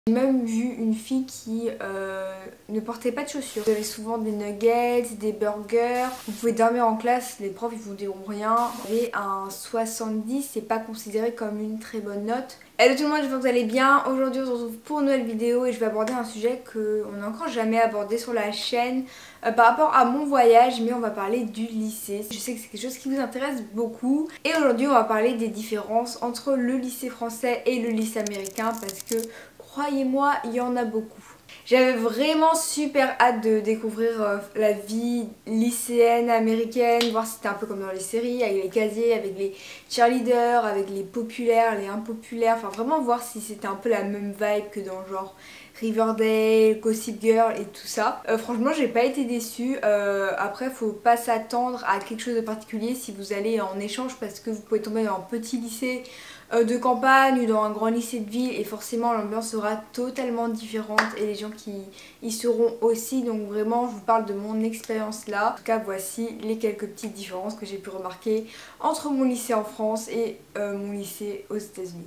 J'ai même vu une fille qui ne portait pas de chaussures. Vous avez souvent des nuggets, des burgers. Vous pouvez dormir en classe, les profs ils vous diront rien. Vous avez un 70, c'est pas considéré comme une très bonne note. Hello tout le monde, j'espère que vous allez bien. Aujourd'hui on se retrouve pour une nouvelle vidéo et je vais aborder un sujet qu'on n'a encore jamais abordé sur la chaîne par rapport à mon voyage, mais on va parler du lycée. Je sais que c'est quelque chose qui vous intéresse beaucoup et aujourd'hui on va parler des différences entre le lycée français et le lycée américain parce que croyez-moi, il y en a beaucoup. J'avais vraiment super hâte de découvrir la vie lycéenne américaine, voir si c'était un peu comme dans les séries, avec les casiers, avec les cheerleaders, avec les populaires, les impopulaires, enfin vraiment voir si c'était un peu la même vibe que dans genre Riverdale, Gossip Girl et tout ça. Franchement j'ai pas été déçue, après faut pas s'attendre à quelque chose de particulier si vous allez en échange parce que vous pouvez tomber dans un petit lycée de campagne ou dans un grand lycée de ville et forcément l'ambiance sera totalement différente et les gens qui y seront aussi, donc vraiment je vous parle de mon expérience là. En tout cas voici les quelques petites différences que j'ai pu remarquer entre mon lycée en France et mon lycée aux États-Unis.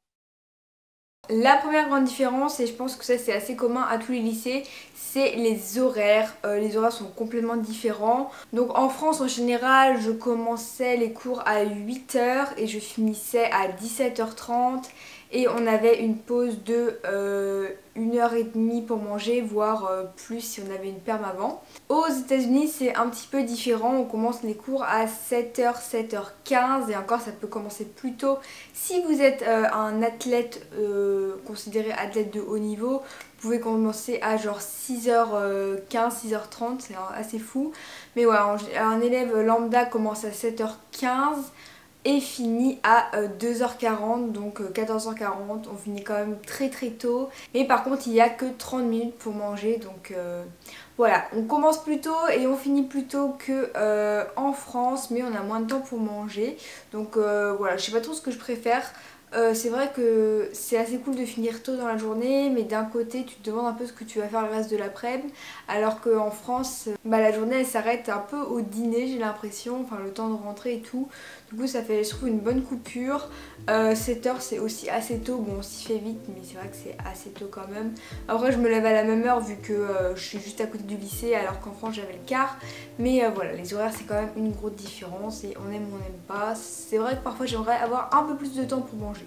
La première grande différence, et je pense que ça c'est assez commun à tous les lycées, c'est les horaires. Les horaires sont complètement différents. Donc en France en général, je commençais les cours à 8 h et je finissais à 17 h 30. Et on avait une pause de 1 h 30 pour manger, voire plus si on avait une perm avant. Aux États-Unis c'est un petit peu différent, on commence les cours à 7 h, 7 h 15 et encore ça peut commencer plus tôt. Si vous êtes un athlète considéré athlète de haut niveau, vous pouvez commencer à genre 6 h 15, 6 h 30, c'est assez fou. Mais voilà, un élève lambda commence à 7 h 15 et finit à 2 h 40, donc 14 h 40, on finit quand même très tôt. Mais par contre il n'y a que 30 minutes pour manger, donc voilà, on commence plus tôt et on finit plus tôt que en France, mais on a moins de temps pour manger. Donc voilà, je sais pas trop ce que je préfère. C'est vrai que c'est assez cool de finir tôt dans la journée, mais d'un côté tu te demandes un peu ce que tu vas faire le reste de l'après-midi, alors qu'en France la journée elle s'arrête un peu au dîner, j'ai l'impression, enfin le temps de rentrer et tout. Du coup ça fait je trouve une bonne coupure. 7 h c'est aussi assez tôt, bon on s'y fait vite mais c'est vrai que c'est assez tôt quand même. Après je me lève à la même heure vu que je suis juste à côté du lycée alors qu'en France j'avais le quart. Mais voilà, les horaires c'est quand même une grosse différence et on aime ou on n'aime pas. C'est vrai que parfois j'aimerais avoir un peu plus de temps pour manger.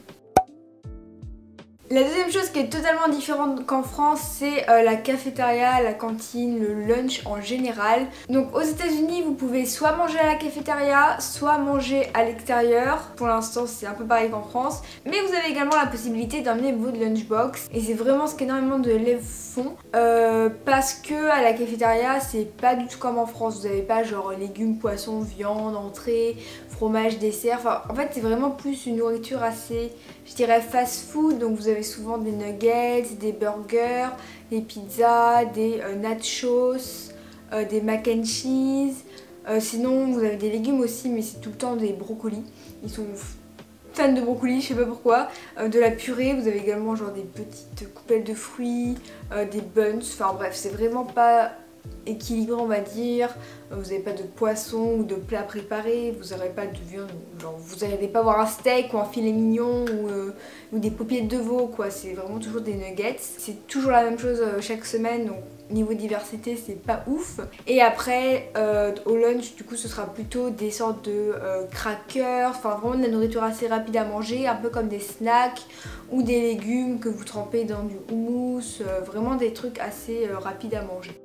La deuxième chose qui est totalement différente qu'en France, c'est la cafétéria, la cantine, le lunch en général. Donc aux États-Unis, vous pouvez soit manger à la cafétéria, soit manger à l'extérieur. Pour l'instant, c'est un peu pareil qu'en France. Mais vous avez également la possibilité d'emmener votre lunchbox. Et c'est vraiment ce qu'énormément de élèves font. Parce que à la cafétéria, c'est pas du tout comme en France. Vous n'avez pas genre légumes, poissons, viande, entrée, fromage, dessert. Enfin, en fait, c'est vraiment plus une nourriture assez, je dirais, fast-food. Donc vous avez souvent des nuggets, des burgers, des pizzas, des nachos, des mac and cheese. Sinon vous avez des légumes aussi, mais c'est tout le temps des brocolis. Ils sont fans de brocolis, je sais pas pourquoi. De la purée, vous avez également genre des petites coupelles de fruits, des buns. Enfin bref, c'est vraiment pas équilibré on va dire. Vous n'avez pas de poisson ou de plat préparé, vous n'aurez pas de viande, genre vous n'allez pas avoir un steak ou un filet mignon ou des paupiètes de veau quoi, c'est vraiment toujours des nuggets. C'est toujours la même chose chaque semaine, donc niveau diversité c'est pas ouf. Et après au lunch du coup ce sera plutôt des sortes de crackers, enfin vraiment de la nourriture assez rapide à manger, un peu comme des snacks ou des légumes que vous trempez dans du houmous, vraiment des trucs assez rapides à manger.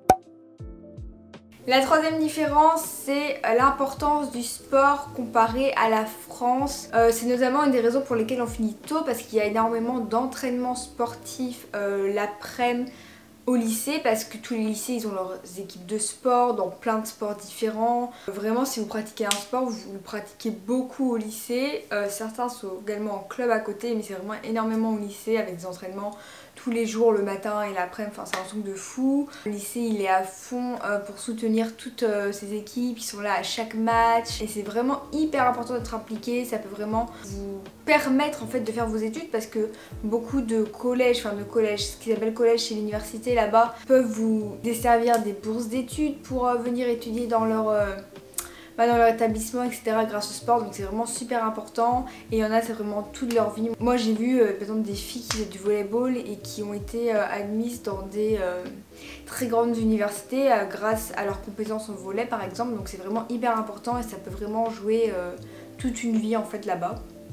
La troisième différence, c'est l'importance du sport comparé à la France. C'est notamment une des raisons pour lesquelles on finit tôt parce qu'il y a énormément d'entraînements sportifs l'après-midi au lycée parce que tous les lycées ils ont leurs équipes de sport dans plein de sports différents. Vraiment si vous pratiquez un sport vous le pratiquez beaucoup au lycée. Certains sont également en club à côté mais c'est vraiment énormément au lycée avec des entraînements tous les jours le matin et l'après-midi, enfin c'est un truc de fou. Le lycée il est à fond pour soutenir toutes ces équipes, ils sont là à chaque match et c'est vraiment hyper important d'être impliqué, ça peut vraiment vous permettre en fait de faire vos études parce que beaucoup de collèges, ce qu'ils appellent collège chez l'université là-bas peuvent vous desservir des bourses d'études pour venir étudier dans leur dans leur établissement, etc. grâce au sport, donc c'est vraiment super important. Et il y en a, c'est vraiment toute leur vie. Moi j'ai vu par exemple des filles qui faisaient du volleyball et qui ont été admises dans des très grandes universités grâce à leurs compétences en volley par exemple, donc c'est vraiment hyper important et ça peut vraiment jouer toute une vie en fait là-bas.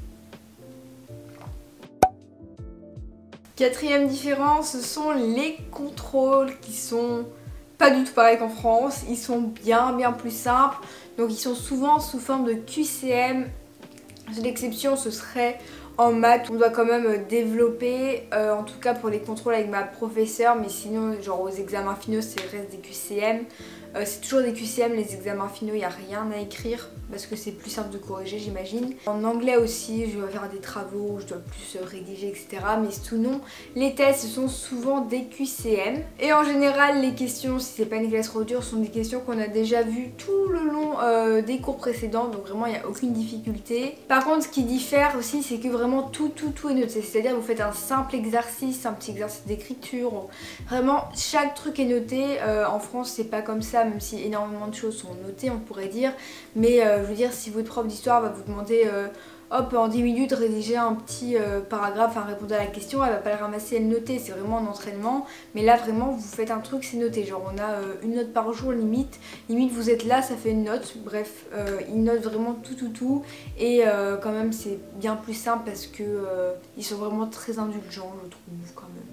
Quatrième différence, ce sont les contrôles qui sont pas du tout pareils qu'en France. Ils sont bien plus simples. Donc ils sont souvent sous forme de QCM. L'exception ce serait en maths. On doit quand même développer, en tout cas pour les contrôles avec ma professeure. Mais sinon genre aux examens finaux c'est reste des QCM. C'est toujours des QCM, les examens finaux, il n'y a rien à écrire parce que c'est plus simple de corriger j'imagine. En anglais aussi, je dois faire des travaux, je dois plus rédiger etc. Mais sinon, les tests ce sont souvent des QCM. Et en général, les questions, si c'est pas une classe trop dure, sont des questions qu'on a déjà vues tout le long des cours précédents. Donc vraiment, il n'y a aucune difficulté. Par contre, ce qui diffère aussi, c'est que vraiment tout est noté. C'est-à-dire vous faites un simple exercice, un petit exercice d'écriture. Vraiment, chaque truc est noté. En France, c'est pas comme ça. Même si énormément de choses sont notées on pourrait dire, mais je veux dire si votre prof d'histoire va vous demander hop en 10 minutes rédiger un petit paragraphe, répondre à la question, elle va pas le ramasser et le noter, c'est vraiment un entraînement, mais là vraiment vous faites un truc c'est noté, genre on a une note par jour limite vous êtes là ça fait une note, bref ils notent vraiment tout et quand même c'est bien plus simple parce que ils sont vraiment très indulgents je trouve quand même.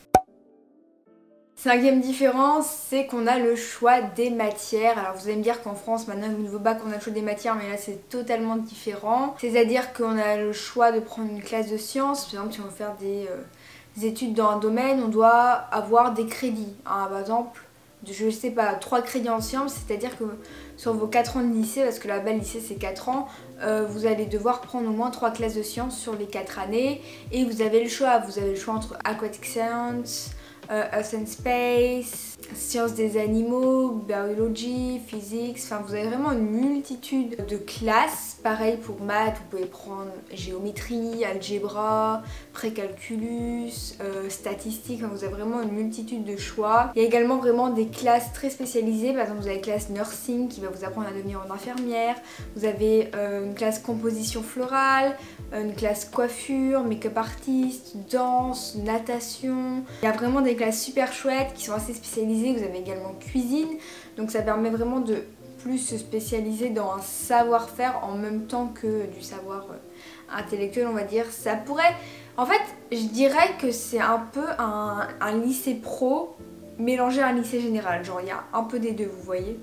Cinquième différence, c'est qu'on a le choix des matières. Alors vous allez me dire qu'en France, maintenant au niveau bac, on a le choix des matières, mais là c'est totalement différent. C'est-à-dire qu'on a le choix de prendre une classe de sciences. Par exemple, si on veut faire des études dans un domaine, on doit avoir des crédits. Par exemple, je sais pas, 3 crédits en sciences, c'est-à-dire que sur vos 4 ans de lycée, parce que là-bas le lycée c'est 4 ans, vous allez devoir prendre au moins 3 classes de sciences sur les 4 années. Et vous avez le choix entre Aquatic Science, Earth and Space, sciences des animaux, biologie, physique, enfin vous avez vraiment une multitude de classes. Pareil pour maths, vous pouvez prendre géométrie, algèbre, précalculus, statistique, enfin, vous avez vraiment une multitude de choix. Il y a également vraiment des classes très spécialisées, par exemple vous avez la classe nursing qui va vous apprendre à devenir une infirmière, vous avez une classe composition florale, une classe coiffure, make-up artiste, danse, natation. Il y a vraiment des classes super chouettes qui sont assez spécialisées. Vous avez également cuisine, donc ça permet vraiment de plus se spécialiser dans un savoir-faire en même temps que du savoir intellectuel on va dire. Ça pourrait... En fait je dirais que c'est un peu un lycée pro mélangé à un lycée général, genre il y a un peu des deux vous voyez.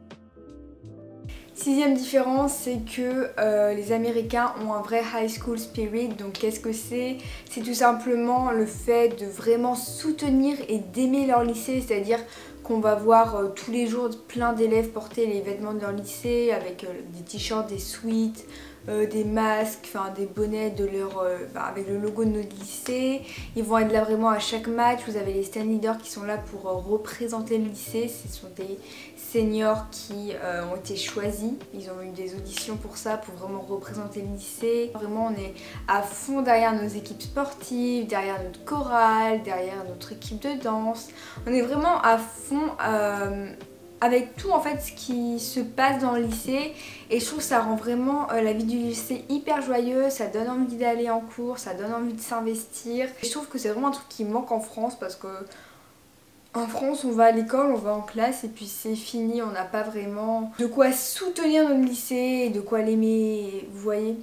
Sixième différence, c'est que les Américains ont un vrai high school spirit. Donc qu'est-ce que c'est? C'est tout simplement le fait de vraiment soutenir et d'aimer leur lycée, c'est-à-dire qu'on va voir tous les jours plein d'élèves porter les vêtements de leur lycée avec des t-shirts, des sweats, des masques, enfin des bonnets de leur, avec le logo de notre lycée. Ils vont être là vraiment à chaque match. Vous avez les stand leaders qui sont là pour représenter le lycée. Ce sont des seniors qui ont été choisis. Ils ont eu des auditions pour ça, pour vraiment représenter le lycée. Vraiment on est à fond derrière nos équipes sportives, derrière notre chorale, derrière notre équipe de danse. On est vraiment à fond avec tout en fait ce qui se passe dans le lycée et je trouve que ça rend vraiment la vie du lycée hyper joyeuse, ça donne envie d'aller en cours, ça donne envie de s'investir. Je trouve que c'est vraiment un truc qui manque en France parce que en France on va à l'école, on va en classe et puis c'est fini, on n'a pas vraiment de quoi soutenir notre lycée et de quoi l'aimer, vous voyez.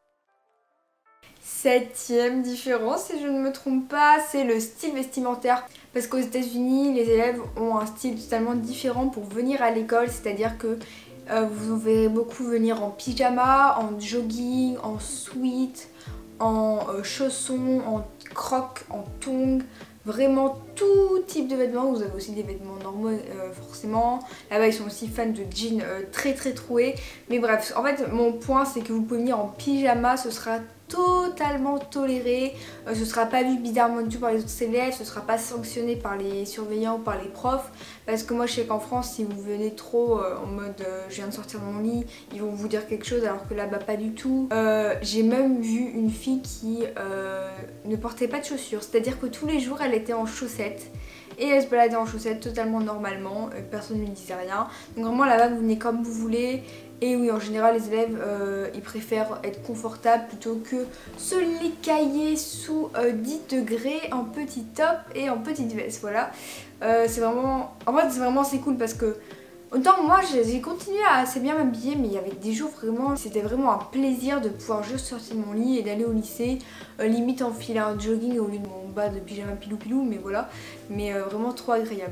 Septième différence, si je ne me trompe pas, c'est le style vestimentaire. Parce qu'aux États-Unis, les élèves ont un style totalement différent pour venir à l'école, c'est-à-dire que vous verrez beaucoup venir en pyjama, en jogging, en sweat, en chaussons, en crocs, en tongs. Vraiment tout type de vêtements, vous avez aussi des vêtements normaux forcément. Là-bas ils sont aussi fans de jeans très troués. Mais bref, en fait mon point c'est que vous pouvez venir en pyjama, ce sera totalement toléré, ce sera pas vu bizarrement du tout par les autres élèves, ce sera pas sanctionné par les surveillants ou par les profs, parce que moi je sais qu'en France si vous venez trop en mode je viens de sortir de mon lit, ils vont vous dire quelque chose alors que là-bas pas du tout. J'ai même vu une fille qui ne portait pas de chaussures, c'est à dire que tous les jours elle était en chaussettes et elle se baladait en chaussettes totalement normalement, personne ne lui disait rien. Donc vraiment là-bas vous venez comme vous voulez. Et oui, en général les élèves ils préfèrent être confortables plutôt que se les cailler sous 10 degrés en petit top et en petite veste, voilà. C'est vraiment, en fait c'est vraiment assez cool parce que autant moi j'ai continué à assez bien m'habiller, mais il y avait des jours vraiment, c'était vraiment un plaisir de pouvoir juste sortir de mon lit et d'aller au lycée, limite enfiler un jogging au lieu de mon bas de pyjama pilou pilou, mais voilà, mais vraiment trop agréable.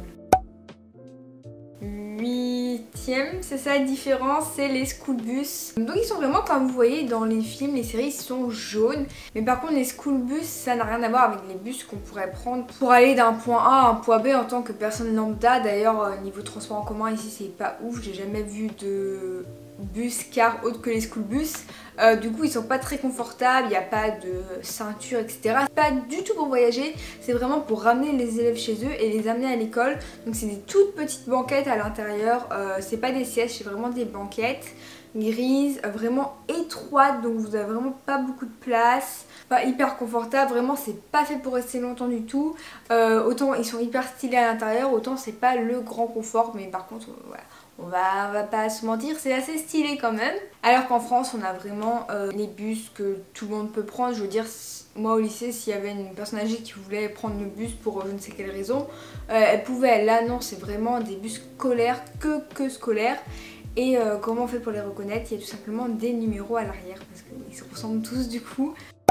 Huitième, c'est ça la différence, c'est les school bus. Donc ils sont vraiment, comme vous voyez dans les films, les séries, ils sont jaunes. Mais par contre les school bus, ça n'a rien à voir avec les bus qu'on pourrait prendre pour aller d'un point A à un point B en tant que personne lambda. D'ailleurs niveau transport en commun ici c'est pas ouf, j'ai jamais vu de bus car autre que les school bus. Du coup ils sont pas très confortables, il n'y a pas de ceinture etc. C'est pas du tout pour voyager, c'est vraiment pour ramener les élèves chez eux et les amener à l'école. Donc c'est des toutes petites banquettes à l'intérieur, c'est pas des sièges, c'est vraiment des banquettes grises, vraiment étroites, donc vous avez vraiment pas beaucoup de place, pas hyper confortable, vraiment c'est pas fait pour rester longtemps du tout. Autant ils sont hyper stylés à l'intérieur, autant c'est pas le grand confort, mais par contre voilà. On va pas se mentir, c'est assez stylé quand même. Alors qu'en France, on a vraiment les bus que tout le monde peut prendre. Je veux dire, moi au lycée, s'il y avait une personne âgée qui voulait prendre le bus pour je ne sais quelle raison, elle pouvait. Là, non, c'est vraiment des bus scolaires, que scolaires. Et comment on fait pour les reconnaître? Il y a tout simplement des numéros à l'arrière, parce qu'ils se ressemblent tous du coup.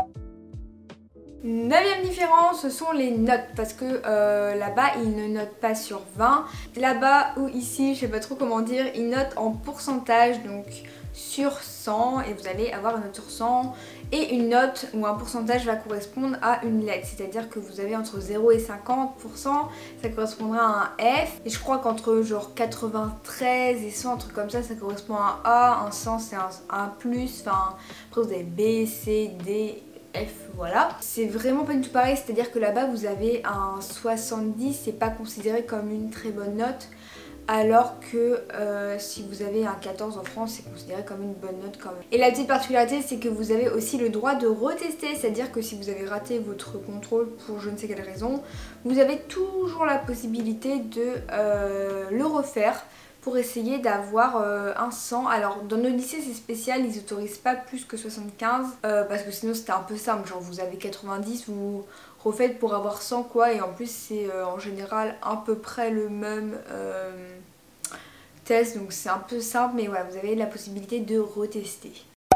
9ème différence, ce sont les notes, parce que là-bas ils ne notent pas sur 20. Là-bas ou ici, je sais pas trop comment dire, ils notent en pourcentage, donc sur 100, et vous allez avoir une note sur 100. Et une note ou un pourcentage va correspondre à une lettre, c'est-à-dire que vous avez entre 0 et 50%, ça correspondra à un F. Et je crois qu'entre genre 93 et 100, un truc comme ça correspond à un A, un 100 c'est un plus, enfin après vous avez B, C, D, F, voilà. C'est vraiment pas du tout pareil, c'est-à-dire que là-bas vous avez un 70, c'est pas considéré comme une très bonne note, alors que si vous avez un 14 en France, c'est considéré comme une bonne note quand même. Et la petite particularité, c'est que vous avez aussi le droit de retester, c'est-à-dire que si vous avez raté votre contrôle pour je ne sais quelle raison, vous avez toujours la possibilité de le refaire pour essayer d'avoir un 100. Alors dans nos lycées c'est spécial, ils autorisent pas plus que 75 parce que sinon c'était un peu simple, genre vous avez 90, vous refaites pour avoir 100 quoi, et en plus c'est en général à peu près le même test, donc c'est un peu simple, mais voilà, vous avez la possibilité de retester.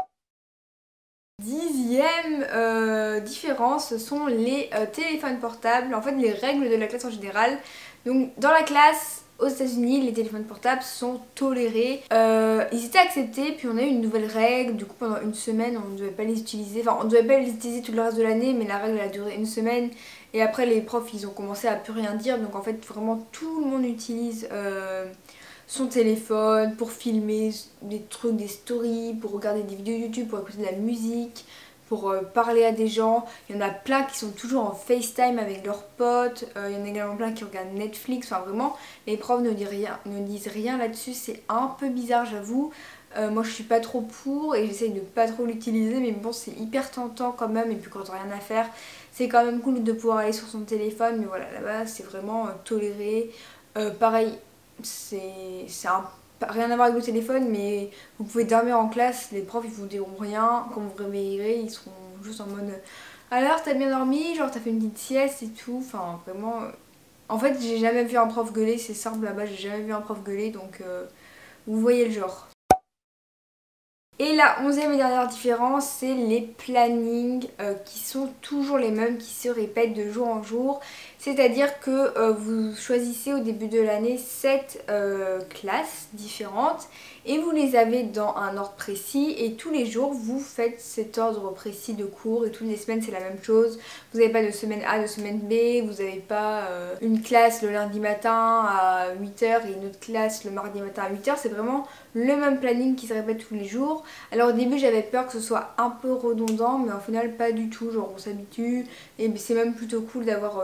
10ème différence, ce sont les téléphones portables, en fait les règles de la classe en général. Donc dans la classe aux États-Unis, les téléphones portables sont tolérés. Ils étaient acceptés, puis on a eu une nouvelle règle. Du coup, pendant une semaine, on ne devait pas les utiliser. Enfin, on ne devait pas les utiliser tout le reste de l'année, mais la règle elle a duré une semaine. Et après, les profs, ils ont commencé à plus rien dire. Donc en fait, vraiment, tout le monde utilise son téléphone pour filmer des trucs, des stories, pour regarder des vidéos YouTube, pour écouter de la musique, pour parler à des gens. Il y en a plein qui sont toujours en FaceTime avec leurs potes, il y en a également plein qui regardent Netflix, enfin vraiment les profs ne disent rien là-dessus, c'est un peu bizarre j'avoue. Moi je suis pas trop pour et j'essaye de pas trop l'utiliser, mais bon c'est hyper tentant quand même, et puis quand on n'a rien à faire c'est quand même cool de pouvoir aller sur son téléphone, mais voilà là-bas c'est vraiment toléré. Pareil, c'est rien à voir avec le téléphone, mais vous pouvez dormir en classe, les profs ils vous diront rien, quand vous vous réveillerez ils seront juste en mode alors t'as bien dormi, genre t'as fait une petite sieste et tout, enfin vraiment en fait j'ai jamais vu un prof gueuler, c'est simple là-bas, j'ai jamais vu un prof gueuler, donc vous voyez le genre. Et la 11ème et dernière différence, c'est les plannings qui sont toujours les mêmes, qui se répètent de jour en jour. C'est-à-dire que vous choisissez au début de l'année 7 classes différentes et vous les avez dans un ordre précis, et tous les jours vous faites cet ordre précis de cours, et toutes les semaines c'est la même chose. Vous n'avez pas de semaine A, de semaine B, vous n'avez pas une classe le lundi matin à 8 h et une autre classe le mardi matin à 8 h, c'est vraiment le même planning qui se répète tous les jours. Alors au début j'avais peur que ce soit un peu redondant, mais au final pas du tout, genre on s'habitue, et c'est même plutôt cool d'avoir toujours le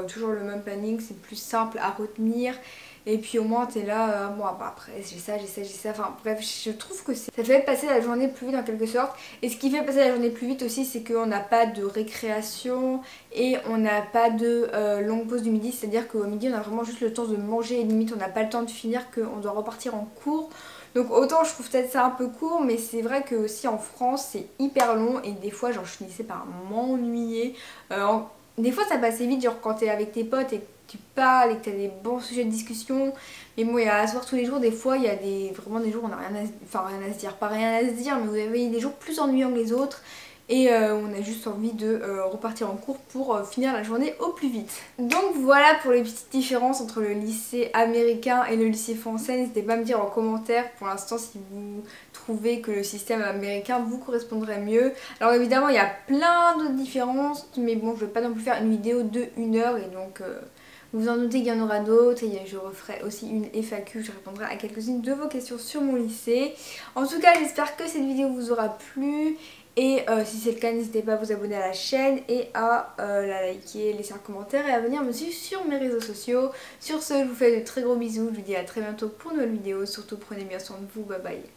même planning, c'est plus simple à retenir. Et puis au moins t'es là, bon bah, après j'ai ça, enfin bref, je trouve que ça fait passer la journée plus vite en quelque sorte. Et ce qui fait passer la journée plus vite aussi, c'est qu'on n'a pas de récréation et on n'a pas de longue pause du midi, c'est-à-dire qu'au midi on a vraiment juste le temps de manger et limite on n'a pas le temps de finir, qu'on doit repartir en cours. Donc autant je trouve peut-être ça un peu court, mais c'est vrai que aussi en France c'est hyper long et des fois genre je finissais par m'ennuyer. Des fois ça passait vite, genre quand t'es avec tes potes et que tu parles et que t'as des bons sujets de discussion. Mais bon, il y a à se voir tous les jours, des fois il y a vraiment des jours où on n'a rien à se dire, pas rien à se dire, mais vous avez des jours plus ennuyants que les autres. Et on a juste envie de repartir en cours pour finir la journée au plus vite. Donc voilà pour les petites différences entre le lycée américain et le lycée français. N'hésitez pas à me dire en commentaire pour l'instant si vous trouvez que le système américain vous correspondrait mieux. Alors évidemment il y a plein d'autres différences, mais bon je vais pas non plus faire une vidéo de 1 heure et donc... vous vous en doutez qu'il y en aura d'autres et je referai aussi une FAQ, je répondrai à quelques-unes de vos questions sur mon lycée. En tout cas j'espère que cette vidéo vous aura plu et si c'est le cas n'hésitez pas à vous abonner à la chaîne et à la liker, laisser un commentaire et à venir me suivre sur mes réseaux sociaux. Sur ce je vous fais de très gros bisous, je vous dis à très bientôt pour une nouvelle vidéo, surtout prenez bien soin de vous, bye bye.